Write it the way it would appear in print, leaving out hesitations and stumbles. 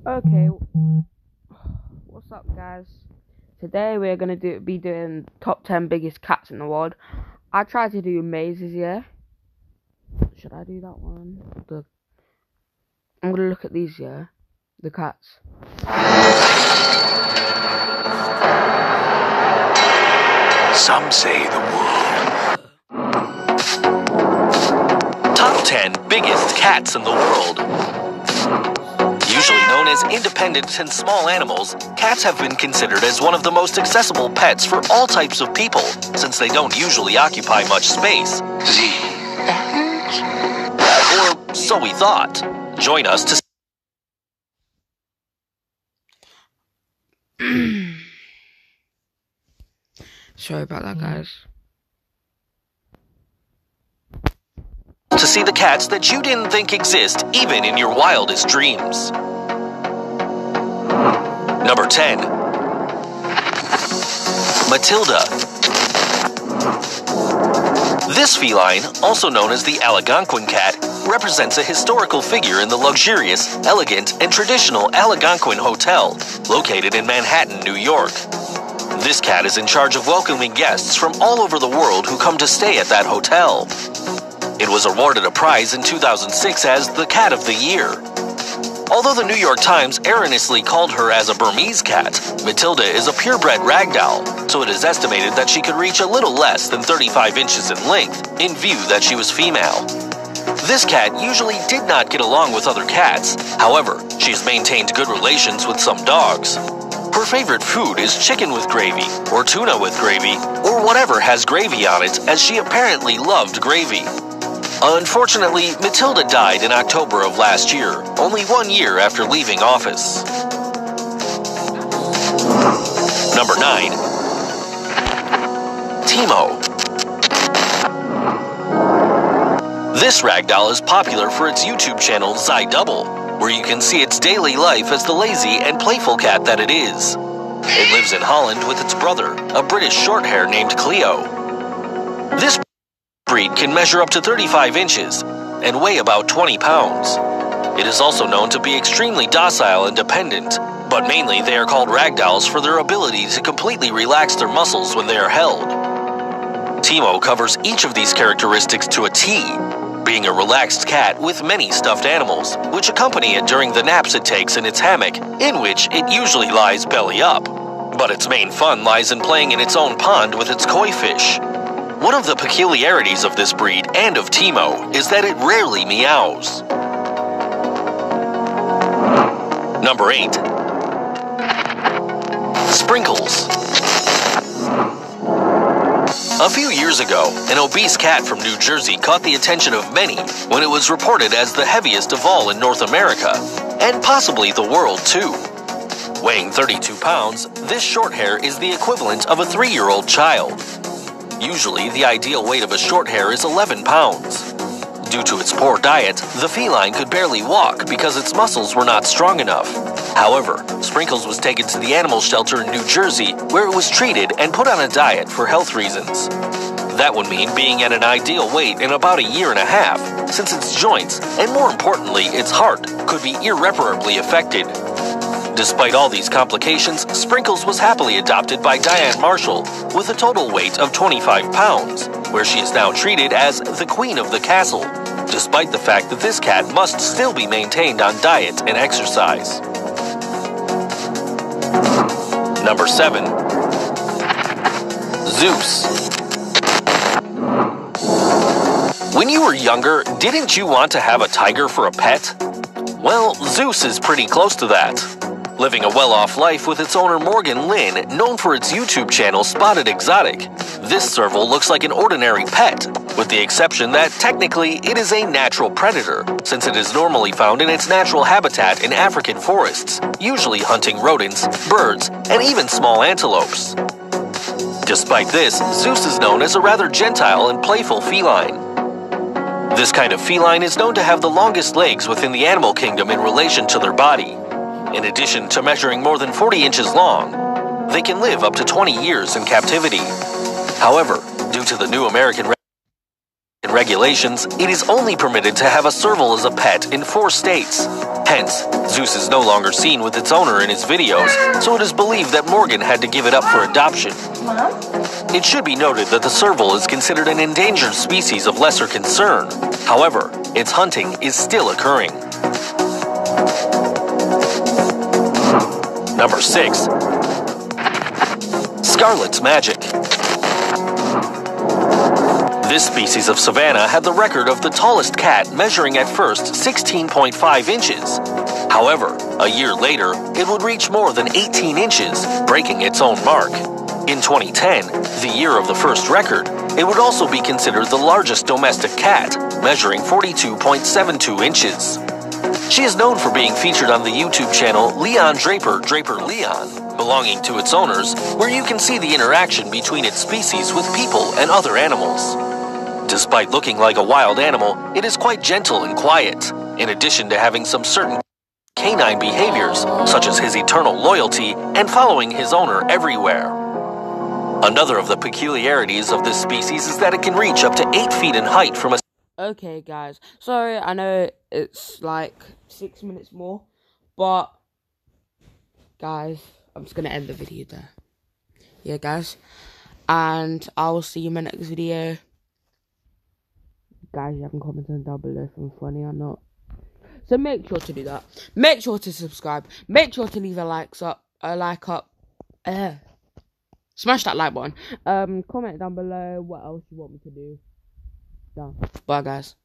Okay, what's up, guys? Today we're gonna be doing top 10 biggest cats in the world. I tried to do mazes, yeah. Should I do that one? I'm gonna look at these, yeah. The cats. Some say the world. Top 10 biggest cats in the world. Usually known as independent and small animals, cats have been considered as one of the most accessible pets for all types of people, since they don't usually occupy much space. Or so we thought. Join us to Sorry about that, guys. To see the cats that you didn't think exist even in your wildest dreams. Number 10. Matilda. This feline, also known as the Algonquin cat, represents a historical figure in the luxurious, elegant, and traditional Algonquin Hotel, located in Manhattan, New York. This cat is in charge of welcoming guests from all over the world who come to stay at that hotel. It was awarded a prize in 2006 as the Cat of the Year. Although the New York Times erroneously called her as a Burmese cat, Matilda is a purebred ragdoll, so it is estimated that she could reach a little less than 35 inches in length, in view that she was female. This cat usually did not get along with other cats. However, she has maintained good relations with some dogs. Her favorite food is chicken with gravy, or tuna with gravy, or whatever has gravy on it, as she apparently loved gravy. Unfortunately, Matilda died in October of last year, only 1 year after leaving office. Number 9. Timo. This ragdoll is popular for its YouTube channel Zydouble, where you can see its daily life as the lazy and playful cat that it is. It lives in Holland with its brother, a British shorthair named Cleo. This breed can measure up to 35 inches and weigh about 20 pounds. It is also known to be extremely docile and dependent, but mainly they are called ragdolls for their ability to completely relax their muscles when they are held. Timo covers each of these characteristics to a T, being a relaxed cat with many stuffed animals, which accompany it during the naps it takes in its hammock, in which it usually lies belly up. But its main fun lies in playing in its own pond with its koi fish. One of the peculiarities of this breed and of Timo is that it rarely meows. Number 8. Sprinkles. A few years ago, an obese cat from New Jersey caught the attention of many when it was reported as the heaviest of all in North America, and possibly the world too. Weighing 32 pounds, this shorthair is the equivalent of a 3-year-old child. Usually, the ideal weight of a shorthair is 11 pounds. Due to its poor diet, the feline could barely walk because its muscles were not strong enough. However, Sprinkles was taken to the animal shelter in New Jersey, where it was treated and put on a diet for health reasons. That would mean being at an ideal weight in about 1.5 years, since its joints, and more importantly, its heart, could be irreparably affected. Despite all these complications, Sprinkles was happily adopted by Diane Marshall with a total weight of 25 pounds, where she is now treated as the Queen of the Castle, despite the fact that this cat must still be maintained on diet and exercise. Number 7. Zeus. When you were younger, didn't you want to have a tiger for a pet? Well, Zeus is pretty close to that. Living a well-off life with its owner Morgan Lynn, known for its YouTube channel Spotted Exotic, this serval looks like an ordinary pet, with the exception that technically it is a natural predator, since it is normally found in its natural habitat in African forests, usually hunting rodents, birds, and even small antelopes. Despite this, Zeus is known as a rather gentile and playful feline. This kind of feline is known to have the longest legs within the animal kingdom in relation to their body. In addition to measuring more than 40 inches long, they can live up to 20 years in captivity. However, due to the new American regulations, it is only permitted to have a serval as a pet in 4 states. Hence, Zeus is no longer seen with its owner in his videos, so it is believed that Morgan had to give it up for adoption. It should be noted that the serval is considered an endangered species of lesser concern. However, its hunting is still occurring. Number 6. Scarlet's Magic. This species of savanna had the record of the tallest cat, measuring at first 16.5 inches. However, a year later, it would reach more than 18 inches, breaking its own mark. In 2010, the year of the first record, it would also be considered the largest domestic cat, measuring 42.72 inches. She is known for being featured on the YouTube channel Leon Draper Leon, belonging to its owners, where you can see the interaction between its species with people and other animals. Despite looking like a wild animal, it is quite gentle and quiet, in addition to having some certain canine behaviors, such as his eternal loyalty and following his owner everywhere. Another of the peculiarities of this species is that it can reach up to 8 feet in height from a... Okay, guys. Sorry, I know it's like 6 minutes more, but guys, I'm just gonna end the video there. Yeah, guys, and I will see you in my next video. Guys, you haven't commented down below if I'm funny or not, so make sure to do that. Make sure to subscribe. Make sure to leave a like up. Smash that like button. Comment down below what else you want me to do. Done. Bye, guys.